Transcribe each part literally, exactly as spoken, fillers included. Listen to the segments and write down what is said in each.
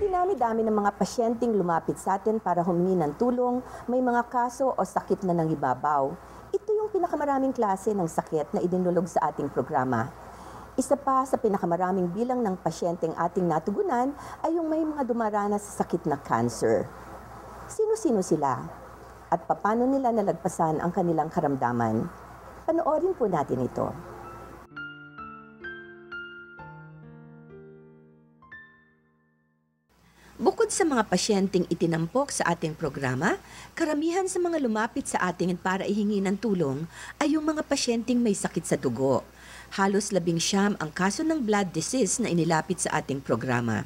dinami-dami ng mga pasyenteng lumapit sa atin para humingi ng tulong, may mga kaso o sakit na nangibabaw. Ito yung pinakamaraming klase ng sakit na idinulog sa ating programa. Isa pa sa pinakamaraming bilang ng pasyenteng ating natugunan ay yung may mga dumaranas sa sakit na cancer. Sino-sino sila? At paano nila nalagpasan ang kanilang karamdaman? Panoorin po natin ito. Bukod sa mga pasyenteng itinampok sa ating programa, karamihan sa mga lumapit sa atin para ihingi ng tulong ay yung mga pasyenteng may sakit sa dugo. Halos labing siyam ang kaso ng blood disease na inilapit sa ating programa.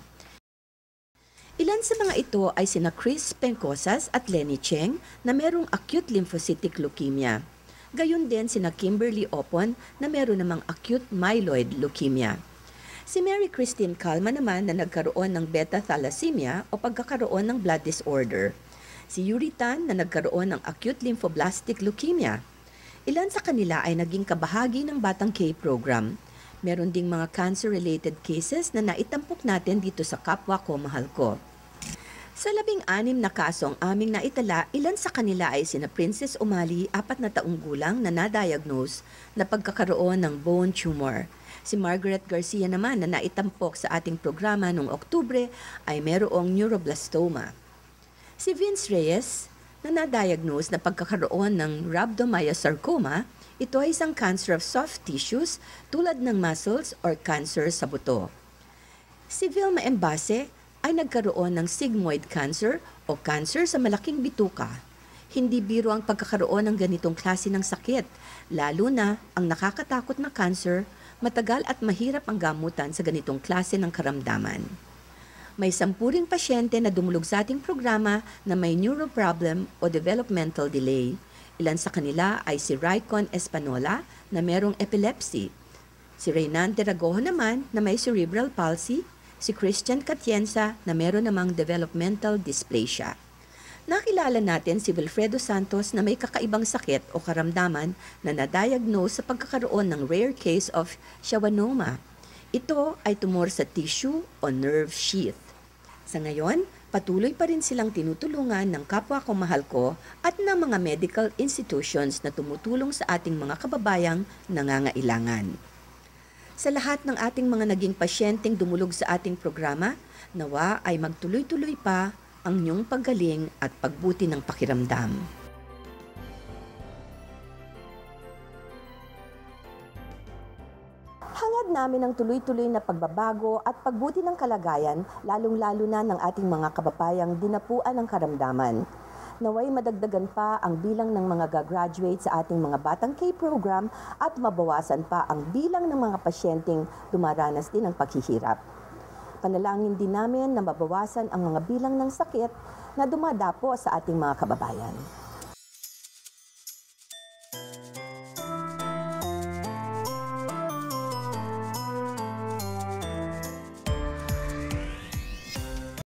Ilan sa mga ito ay sina Chris Pencosas at Lenny Cheng na merong acute lymphocytic leukemia. Gayon din sina Kimberly Opon na meron namang acute myeloid leukemia. Si Mary Christine Calma naman na nagkaroon ng beta thalassemia o pagkakaroon ng blood disorder. Si Yuri Tan na nagkaroon ng acute lymphoblastic leukemia. Ilan sa kanila ay naging kabahagi ng Batang K program. Meron ding mga cancer-related cases na naitampok natin dito sa Kapwa Ko Mahal Ko. Sa labing anim na kasong aming naitala, ilan sa kanila ay sina Princess Umali, apat na taong gulang na na-diagnose na pagkakaroon ng bone tumor. Si Margaret Garcia naman na naitampok sa ating programa noong Oktubre ay merong neuroblastoma. Si Vince Reyes na na-diagnose na pagkakaroon ng rhabdomyosarcoma, ito ay isang cancer of soft tissues tulad ng muscles or cancer sa buto. Si Vilma Embase ay nagkaroon ng sigmoid cancer o cancer sa malaking bituka. Hindi biro ang pagkakaroon ng ganitong klase ng sakit, lalo na ang nakakatakot na cancer. Matagal at mahirap ang gamutan sa ganitong klase ng karamdaman. May sampuring pasyente na dumulog sa ating programa na may neuro problem o developmental delay. Ilan sa kanila ay si Raicon Espanola na merong epilepsy, si Reynan Teragojo naman na may cerebral palsy, si Christian Catienza na meron namang developmental dysplasia. Nakilala natin si Wilfredo Santos na may kakaibang sakit o karamdaman na na-diagnose sa pagkakaroon ng rare case of schwannoma. Ito ay tumor sa tissue o nerve sheath. Sa ngayon, patuloy pa rin silang tinutulungan ng Kapwa Ko Mahal Ko at ng mga medical institutions na tumutulong sa ating mga kababayang nangangailangan. Sa lahat ng ating mga naging pasyenteng dumulog sa ating programa, nawa ay magtuloy-tuloy pa ang inyong paggaling at pagbuti ng pakiramdam. Hangad namin ang tuloy-tuloy na pagbabago at pagbuti ng kalagayan, lalong-lalo na ng ating mga kababayang dinapuan ng karamdaman. Naway madagdagan pa ang bilang ng mga gagraduate sa ating mga Batang K program at mabawasan pa ang bilang ng mga pasyenteng dumaranas din ng paghihirap. Panalangin din namin na mabawasan ang mga bilang ng sakit na dumadapo sa ating mga kababayan.